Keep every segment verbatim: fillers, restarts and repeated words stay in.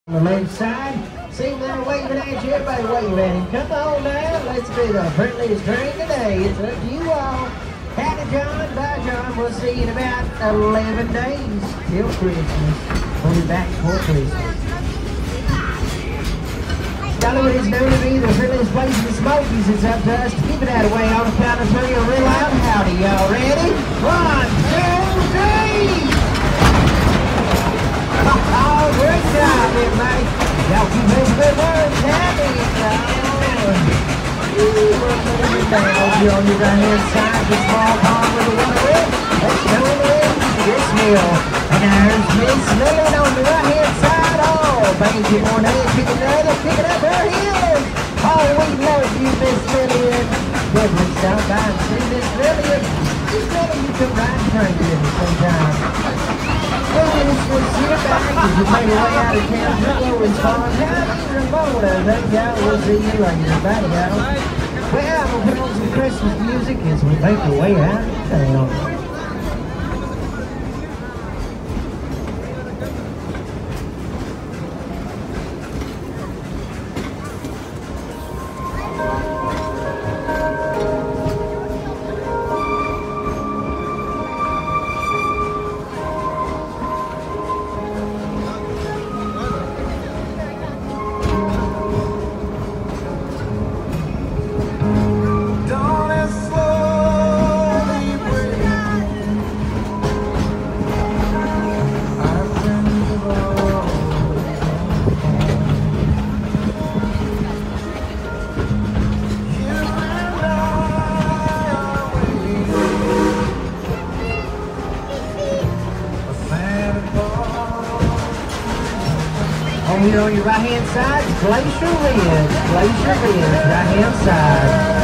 On the left side, see him there waving at you, everybody waving at him. Come on now, let's be the friendliest drink today. It's up to you all. Happy John, bye John. We'll see you in about eleven days till Christmas. We'll be back for Christmas. Dollywood is known to be the friendliest place in the Smokies. It's up to us to keep it that way. On the count of three, a real loud howdy. Y'all ready? One, two, three! Oh, great job, everybody. Y'all keep those good words happy. You're on your right hand side, the small pond with the water red. Let's go in this meal. And there's Miss Lillian on the right hand side. Oh, thank you for that. Pick another, pick it up her heels. Oh, we love you, Miss Lillian. Definitely stop by and see Miss Lillian. Just let you come right and drink with me sometime. Well, this was your back as you made your way out of town. Hello, it's fun. Howdy, Ramona. Thank y'all. We'll see you later. Bye, y'all. Well, we'll put on some Christmas music as we make our way out of town. On your, on your right hand side, Glacier Ridge. Glacier Ridge, right hand side.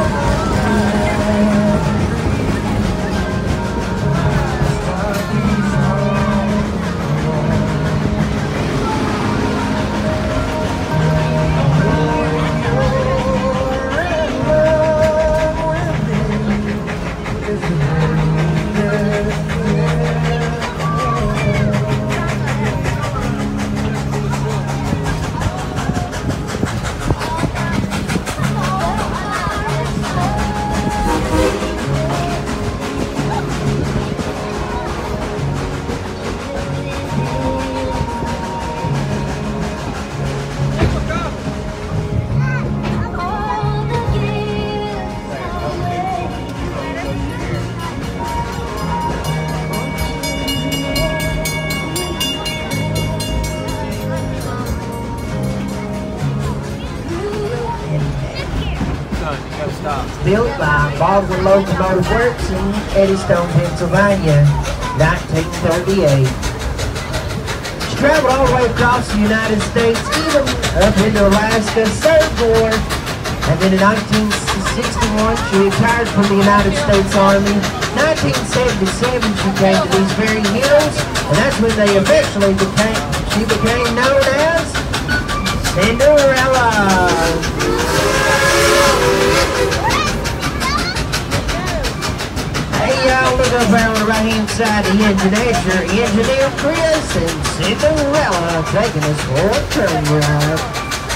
Built by Baldwin Locomotive Works in Eddystone, Pennsylvania, nineteen thirty-eight. She traveled all the way across the United States, even up into Alaska, served war, and then in nineteen sixty-one she retired from the United States Army. nineteen seventy-seven she came to these very hills, and that's when they eventually became, she became known as Cinderella. Hey y'all, look up there on the right hand side of the engine. That's your engineer Chris and Cinderella taking us for a train ride.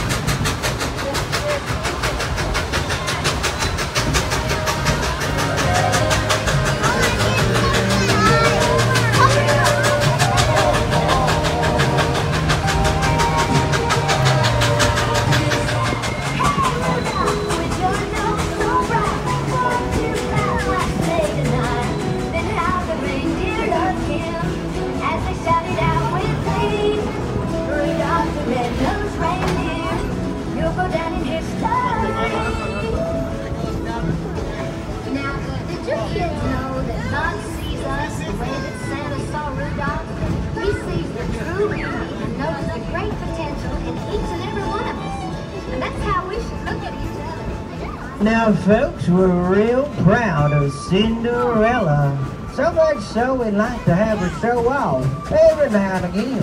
Now, folks, we're real proud of Cinderella. So much so we'd like to have her show off every now and again.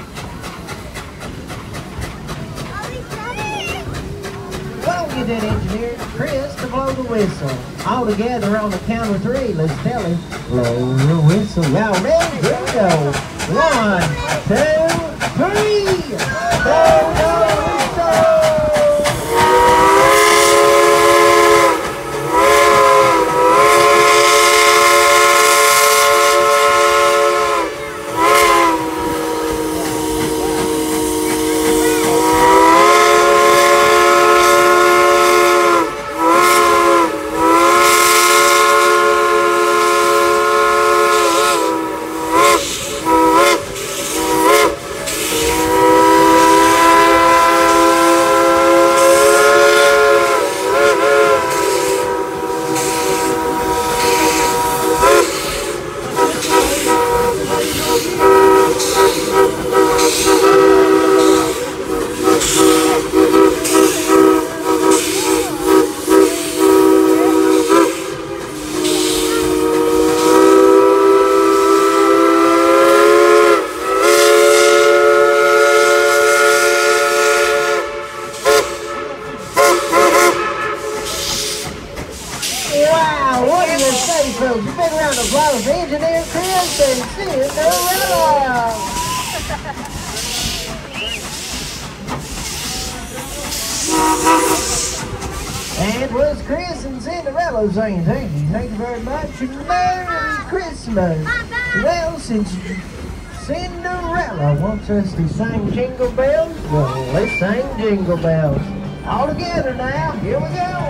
Well, you did engineer. engineer Chris to blow the whistle. All together on the count of three, let's tell him, blow the whistle. Y'all ready? Here we go. One, two, three. Blow the whistle. Wow, what do you say, folks? A big round of applause for Engineer Chris and Cinderella. And it was Chris and Cinderella saying thank you, thank you very much, and Merry Christmas. Well, since Cinderella wants us to sing Jingle Bells, well, let's sing Jingle Bells. All together now, here we go.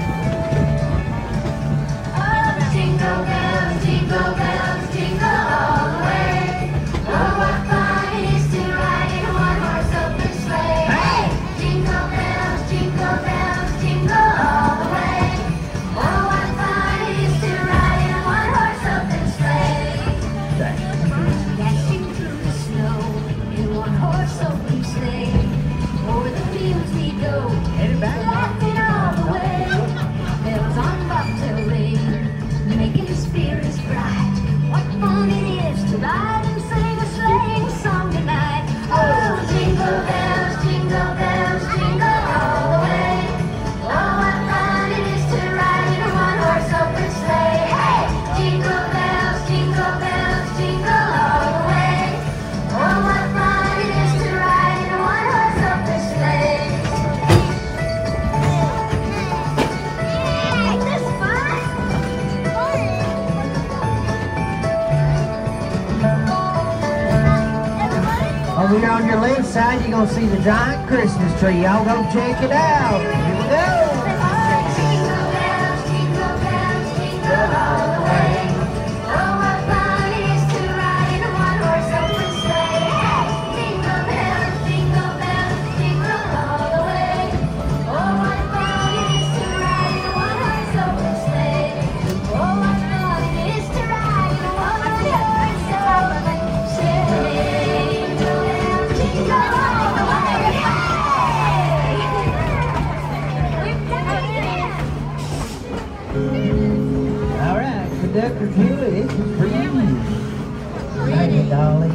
Jingle bells, jingle bells, jingle all the way. Oh, what fun it is to ride in a one-horse open sleigh. Hey! Jingle bells, jingle bells, jingle all the way. Oh, what fun it is to ride in a one-horse open sleigh. Dashing through the snow in a one-horse open sleigh. Over the fields we go, laughing all the way. Bells on bobtail ring, making the spirits bright. What fun it is to ride and sing a sleighing song tonight. Oh, jingle bells, jingle bells, jingle all the way. Oh, what fun it is to ride in a one-horse open sleigh. Hey! Jingle bells, jingle bells, jingle all the way. Oh, what fun it is to ride in a one-horse open sleigh. Hey, this is fun! Over here on your left side, you're going to see the giant Christmas tree. Y'all go check it out. Here we go. Jingle bells, jingle bells, jingle all the way. Oh, what fun it is to ride in a one-horse open sleigh. Hey! Jingle bells, jingle bells, jingle all the way. Oh, what fun it is to ride in a one-horse open sleigh. Oh, what fun it is to ride in a one-horse open sleigh. Jingle bells, jingle all the way. Hey! We've done it again. All right, Conductor Julie, this is for you. Thank you, Dolly.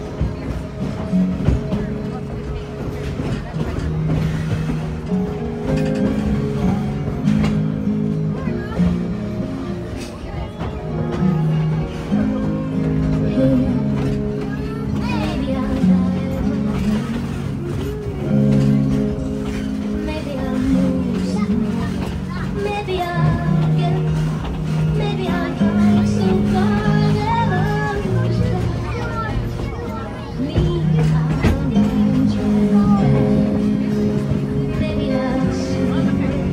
Maybe I'll die. Maybe I'll lose. Maybe I'll get. Maybe I'll find some kind of me. I'll enjoy. Maybe I'll surrender.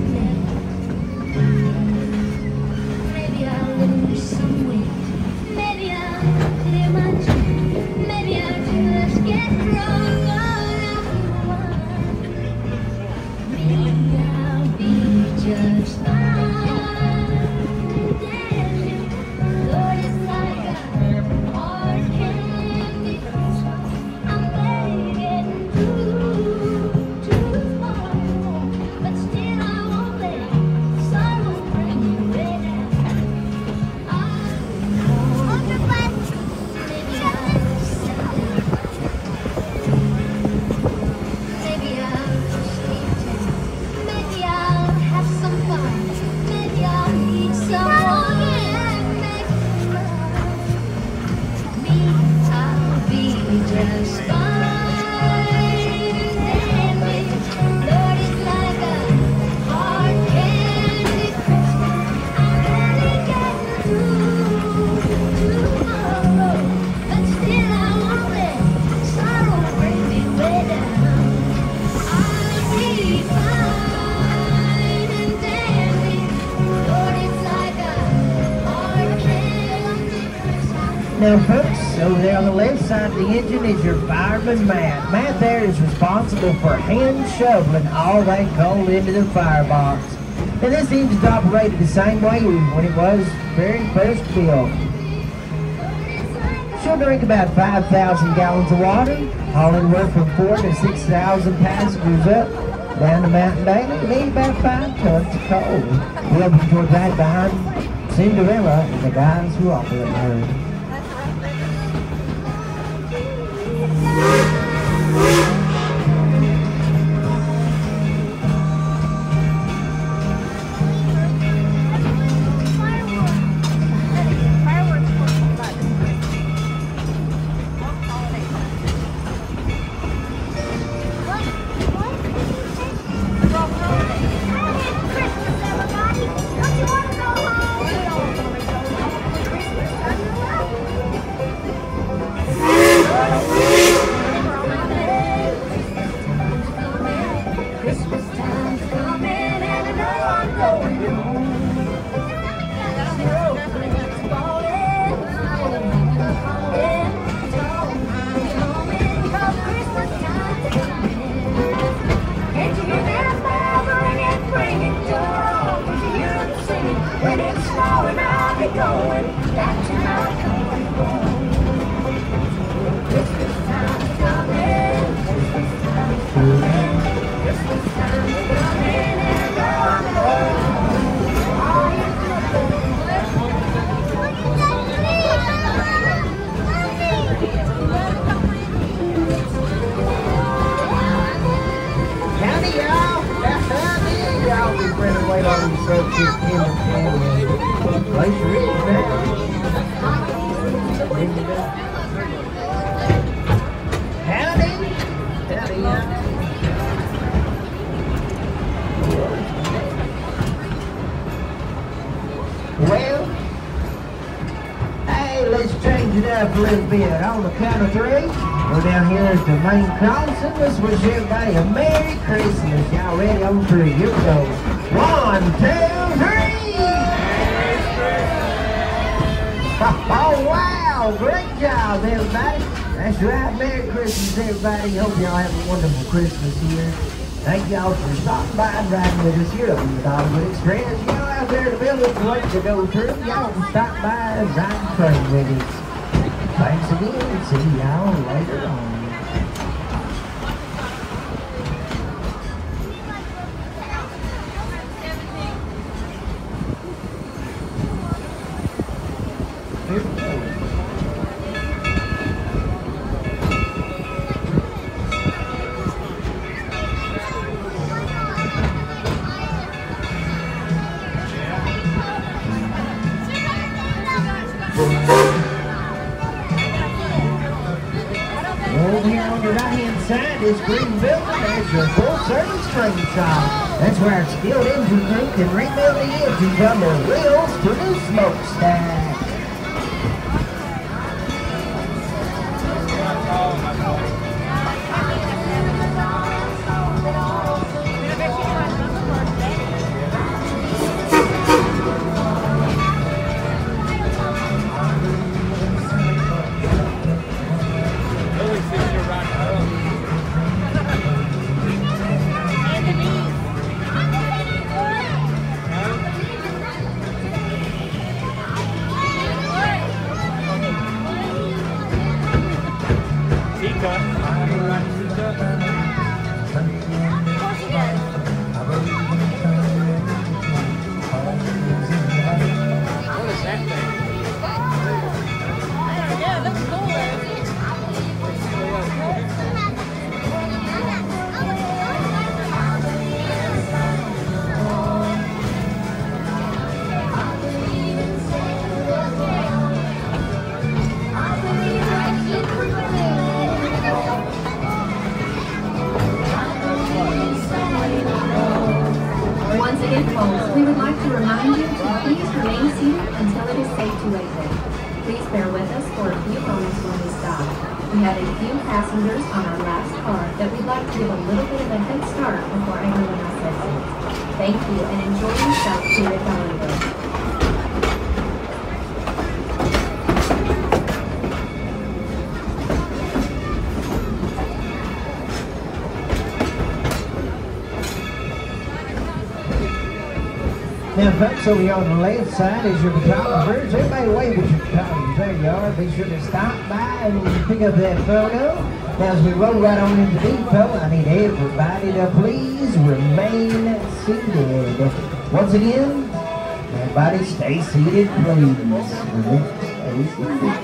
Maybe I'll lose some weight. Maybe I'll clear my dream. Maybe I'll just get drunk on everyone. Maybe I'll be just fine. Dancing, Lord, it's like a hard candy. I'm barely getting through to tomorrow, but still I won't let sorrow bring me way down. Maybe I'll settle. Now folks, over there on the left side of the engine is your fireman Matt. Matt there is responsible for hand shoveling all that coal into the firebox. And this engine's operated the same way when it was very first built. She'll drink about five thousand gallons of water, hauling work from four to six thousand passengers up, down the mountain daily, and need about five tons of coal. We'll be toward that behind Cinderella and the guys who operate her. Well, hey, let's change it up a little bit. On the count of three, we're down here at the main crossing. Let's wish everybody a Merry Christmas. Y'all ready? On three. Here we go. One, two, three. Oh, wow. Great job, everybody. That's right. Merry Christmas, everybody. Hope y'all have a wonderful Christmas here. Thank y'all for stopping by and riding with us here on the Dollywood Express. Y'all out there in the building waiting to go through. Y'all can stop by and ride the train with us. Thanks again, and see y'all later on. Here we go. Over here on the right-hand side, this green building, there's your full-service train shop. That's where our skilled engine crew can rebuild the engine from the wheels to the smokestack. We would like to remind you to please remain seated until it is safe to exit. Please bear with us for a few moments when we stop. We have a few passengers on our last car that we'd like to give a little bit of a head start before everyone else exits. Thank you and enjoy yourself here at Dollywood. Now, folks, over here on the left side is your photographers. Everybody wave at your photographers. There you are. Be sure to stop by and pick up that photo. Now, as we roll right on into the depot, I need everybody to please remain seated. Once again, everybody stay seated, please. Stay seated.